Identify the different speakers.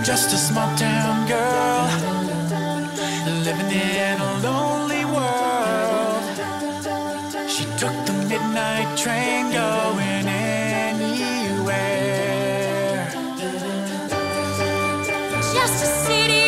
Speaker 1: Just a small town girl living in a lonely world. She took the midnight train going anywhere.
Speaker 2: Just a city